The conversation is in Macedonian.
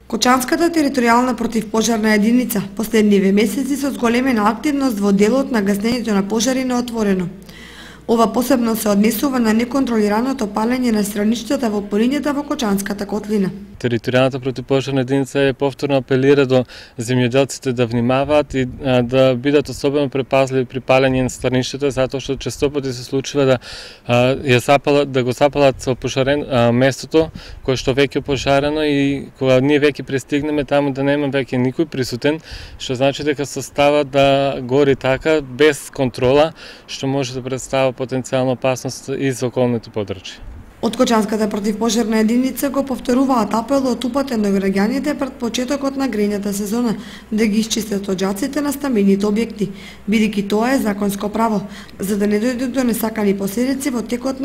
Кочанската територијална противпожарна единица последниве месеци со зголемена активност во делот на гаснењето на пожари на отворено. Ова посебно се однесува на неконтролираното палење на страничката во полињата во Кочанската котлина. Територијалната противпожарна единица е повторно апелира до земјоделците да внимаваат и да бидат особено предпазливи при палење на страничката, затоа што често пати се случува да го запалат со пожарен местото кое што веќе е пожарено, и кога ние веќе пристигнеме таму да нема веќе никој присутен, што значи дека состава да гори така без контрола, што може да представува потенцијална опасност и за околните подрачја. Од Кочанската противпожарна единица го повторуваат апелот упатен до граѓаните пред почетокот на грејната сезона да ги исчистат оџаците на стамбените објекти, бидејќи тоа е законско право, за да не дојдат до несакани последици во текот на